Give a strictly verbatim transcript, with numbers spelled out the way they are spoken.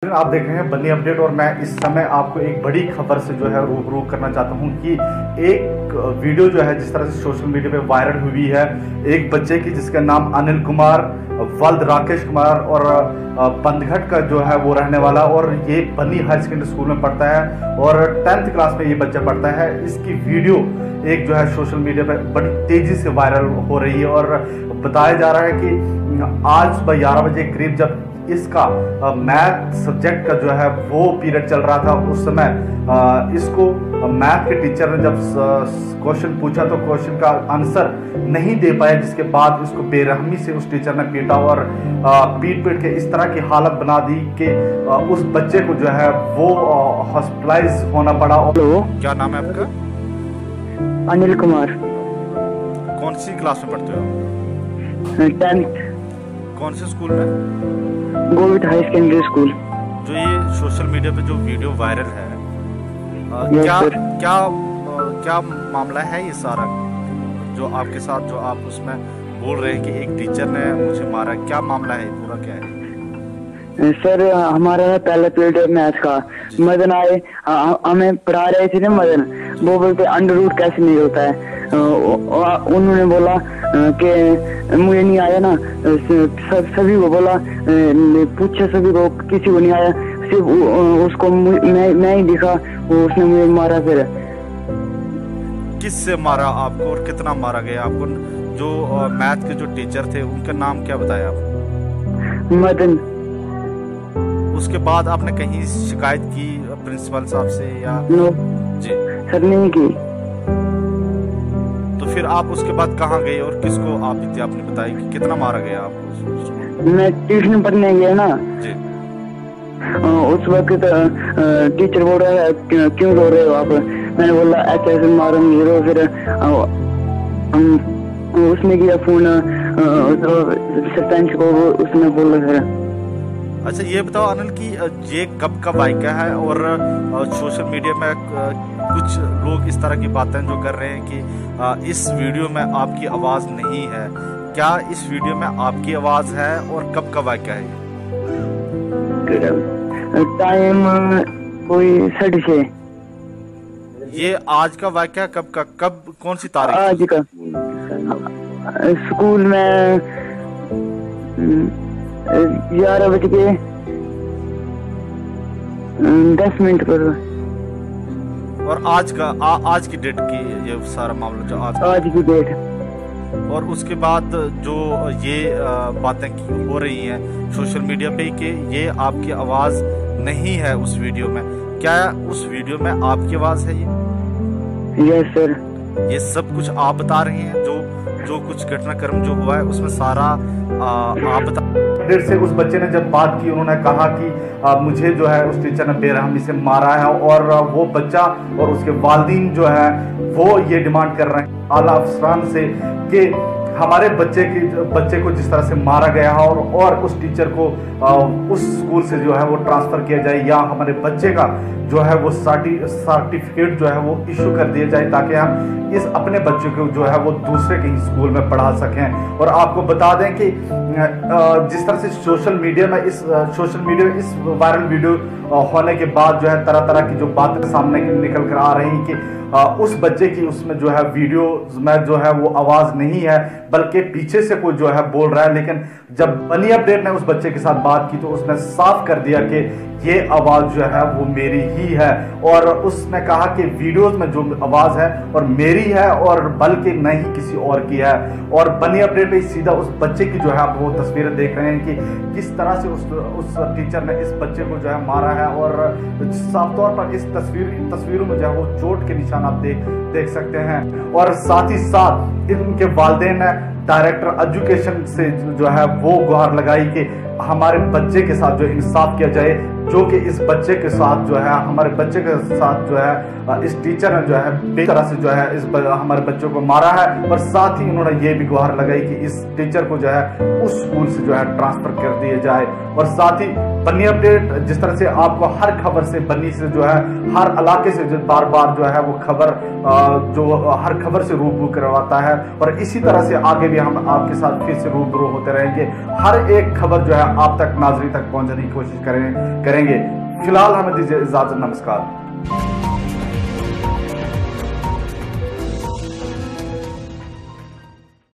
आप देख रहे हैं बन्नी अपडेट और मैं इस समय आपको एक बड़ी खबर से जो है रूबरू करना चाहता हूं कि एक वीडियो जो है जिस तरह से सोशल मीडिया पे वायरल हुई है एक बच्चे की जिसका नाम अनिल कुमार वल्द राकेश कुमार और बंदघट का जो है वो रहने वाला और ये बन्नी हायर सेकेंडरी स्कूल में पढ़ता है और टेंथ क्लास में ये बच्चा पढ़ता है। इसकी वीडियो एक जो है सोशल मीडिया पे बड़ी तेजी से वायरल हो रही है और बताया जा रहा है कि आज सुबह ग्यारह बजे करीब जब इसका मैथ सब्जेक्ट का जो है वो पीरियड चल रहा था उस समय आ, इसको मैथ के टीचर ने जब क्वेश्चन पूछा तो क्वेश्चन का आंसर नहीं दे पाया, जिसके बाद उसको बेरहमी से उस टीचर ने पीटा और आ, पीट पीट के इस तरह की हालत बना दी कि आ, उस बच्चे को जो है वो हॉस्पिटलाइज होना पड़ा। हेलो, क्या नाम है आपका? अनिल कुमार। कौन सी क्लास में पढ़ते हो? टेंथ। कौन से स्कूल में? Govind high secondary school. जो ये सोशल मीडिया पे जो वीडियो वायरल है आ, yes, क्या sir. क्या आ, क्या मामला है ये सारा जो आपके साथ जो आप उसमें बोल रहे हैं कि एक टीचर ने मुझे मारा, क्या मामला है पूरा, क्या है? सर हमारा पहला पीरियड मैथ का मदन आए, हमें पढ़ा रहे थे ना मदन, वो बोलते अंडर रूट कैसे नहीं होता है। उन्होंने बोला कि मुझे नहीं आया ना, सभी को बोला, पूछा सभी को, किसी को नहीं आया, सिर्फ उसको मैं मैं ही दिखा, वो उसने मुझे मारा। फिर किससे मारा आपको और कितना मारा गया आपको? जो मैथ के जो टीचर थे उनका नाम क्या बताया आपको? मदन। उसके बाद आपने कहीं शिकायत की प्रिंसिपल साहब से या? नो जी सर, नहीं की। तो फिर आप उसके बाद कहाँ गए और किसको आप विद्या आपने बताई कि कितना मारा गया आपको? मैं ट्यूशन पढ़ने गया ना जी। उस वक्त टीचर बोल रहा है क्यों रो रहे हो आप? मैंने बोला ऐसे ऐसे मारो रो। फिर उसने किया फोन सरपंच को, उसने बोला। फिर अच्छा ये बताओ अनिल कि ये कब का वाक़या है और सोशल मीडिया में कुछ लोग इस तरह की बातें जो कर रहे हैं कि इस वीडियो में आपकी आवाज़ नहीं है, क्या इस वीडियो में आपकी आवाज़ है और कब का वाक़या है? टाइम कोई साढ़े छः। ये आज का वाक़या कब का, कब कौन सी तारीख? आज का। स्कूल में ग्यारह बज के दस मिनट पर। और आज का आ, आज की डेट की ये सारा मामला जो आज आज की डेट। और उसके बाद जो ये बातें हो रही हैं सोशल मीडिया पे कि ये आपकी आवाज़ नहीं है उस वीडियो में, क्या उस वीडियो में आपकी आवाज़ है? ये यस सर। ये सब कुछ आप बता रहे हैं, जो जो कुछ घटनाक्रम जो हुआ है उसमें सारा आ, आप बता। फिर से उस बच्चे ने जब बात की, उन्होंने कहा कि आ, मुझे जो है उस टीचर ने बेरहमी से मारा है और वो बच्चा और उसके वालिदैन जो है वो ये डिमांड कर रहे हैं आला अफसरान से कि हमारे बच्चे की बच्चे को जिस तरह से मारा गया है और और उस टीचर को आ, उस स्कूल से जो है वो ट्रांसफ़र किया जाए या हमारे बच्चे का जो है वो सर्टिफिकेट जो है वो इशू कर दिया जाए ताकि हम इस अपने बच्चे को जो है वो दूसरे कहीं स्कूल में पढ़ा सकें। और आपको बता दें कि जिस तरह से सोशल मीडिया में इस सोशल मीडिया में इस वायरल वीडियो होने के बाद जो है तरह तरह की जो बातें सामने निकल कर आ रही हैं कि उस बच्चे की उसमें जो है वीडियो में जो है वो आवाज़ नहीं है बल्कि पीछे से कोई जो है बोल रहा है। लेकिन जब बन्नी अपडेट ने उस बच्चे के साथ बात की तो उसने साफ कर दिया कि ये आवाज़ जो है वो मेरी ही है और उसने कहा कि वीडियोस में जो आवाज़ है और मेरी है और बल्कि नहीं किसी और की है। और बन्नी अपडेट पे सीधा उस बच्चे की जो है आप वो तस्वीरें देख रहे हैं कि किस तरह से उस उस टीचर ने इस बच्चे को जो है मारा है और साफ तौर पर इस तस्वीर इन तस्वीरों में जो है वो चोट के निशान आप देख देख सकते हैं। और साथ ही साथ इनके वालिदैन ने डायरेक्टर एजुकेशन से जो है वो गुहार लगाई कि हमारे बच्चे के साथ जो इंसाफ किया जाए, जो कि इस बच्चे के साथ जो है हमारे बच्चे के साथ जो है इस टीचर ने जो है बेतरह से जो है इस हमारे बच्चों को मारा है। और साथ ही उन्होंने ये भी गुहार लगाई कि इस टीचर को जो है उस स्कूल से जो है ट्रांसफर कर दिया जाए। और साथ ही बन्नी अपडेट जिस तरह से आपको हर खबर से बन्नी से जो है हर इलाके से जो बार बार जो है वो खबर जो हर खबर से रूबरू करवाता है और इसी तरह से आगे भी हम आपके साथ फिर से रूबरू होते रहेंगे। हर एक खबर जो है आप तक नाजरी तक पहुंचाने की कोशिश करें करेंगे। फिलहाल हमें दीजिए इजाजत, नमस्कार।